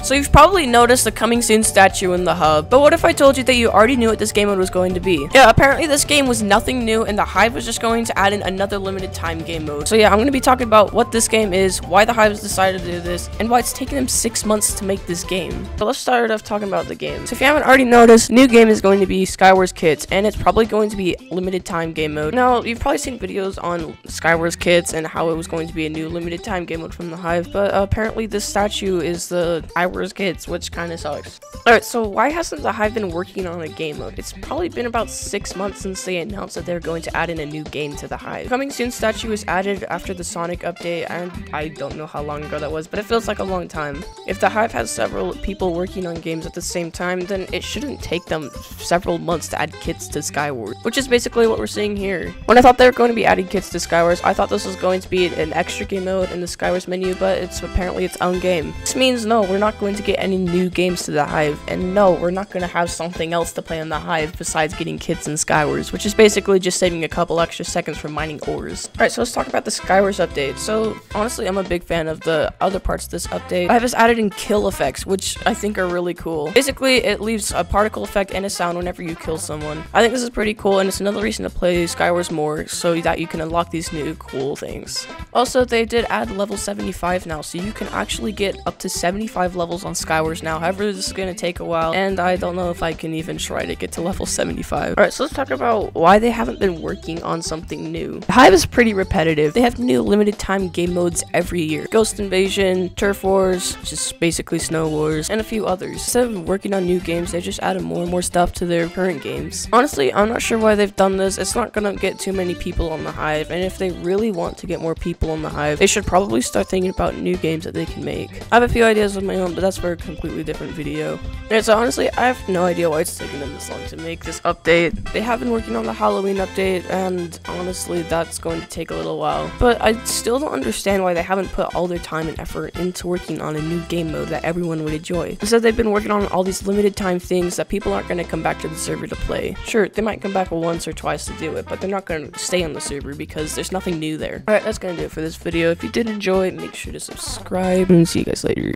So you've probably noticed the coming soon statue in the hub, but what if I told you that you already knew what this game mode was going to be? Yeah, apparently this game was nothing new, and the Hive was just going to add in another limited time game mode. So yeah, I'm going to be talking about what this game is, why the Hive has decided to do this, and why it's taken them 6 months to make this game. So let's start off talking about the game. So if you haven't already noticed, new game is going to be Skywars Kids, and it's probably going to be limited time game mode. Now, you've probably seen videos on Skywars Kids and how it was going to be a new limited time game mode from the Hive, but apparently this statue is the Skywars Kids, which kind of sucks. Alright, so why hasn't the Hive been working on a game mode? It's probably been about 6 months since they announced that they're going to add in a new game to the Hive. Coming soon statue was added after the Sonic update, and I don't know how long ago that was, but it feels like a long time. If the Hive has several people working on games at the same time, then it shouldn't take them several months to add kits to Skywars, which is basically what we're seeing here. When I thought they were going to be adding kits to Skywars, I thought this was going to be an extra game mode in the Skywars menu, but it's apparently its own game. This means no, we're not going to get any new games to the Hive, and no, we're not going to have something else to play on the Hive besides getting kits in Skywars, which is basically just saving a couple extra seconds from mining ores. Alright, so let's talk about the Skywars update. So honestly, I'm a big fan of the other parts of this update. I have just added in kill effects, which I think are really cool. Basically, it leaves a particle effect and a sound whenever you kill someone. I think this is pretty cool, and it's another reason to play Skywars more, so that you can unlock these new cool things. Also, they did add level 75 now, so you can actually get up to 75 levels on Skywars now. However, this is going to take a while, and I don't know if I can even try to get to level 75. Alright, so let's talk about why they haven't been working on something new. The Hive is pretty repetitive. They have new limited time game modes every year. Ghost Invasion, Turf Wars, which is basically Snow Wars, and a few others. Instead of working on new games, they just added more and more stuff to their current games. Honestly, I'm not sure why they've done this. It's not gonna get too many people on the Hive, and if they really want to get more people on the Hive, they should probably start thinking about new games that they can make. I have a few ideas of my own, but that's for a completely different video. And so honestly, I have no idea why it's taking them this long to make this update. They have been working on the Halloween update, and honestly, that's going to take a little while. But I still don't understand why they haven't put all their time and effort into working on a new game mode that everyone would enjoy. Instead, they've been working on all these limited time things that people aren't going to come back to the server to play. Sure, they might come back once or twice to do it, but they're not going to stay on the server because there's nothing new there. Alright, that's going to do it for this video. If you did enjoy it, make sure to subscribe, and see you guys later.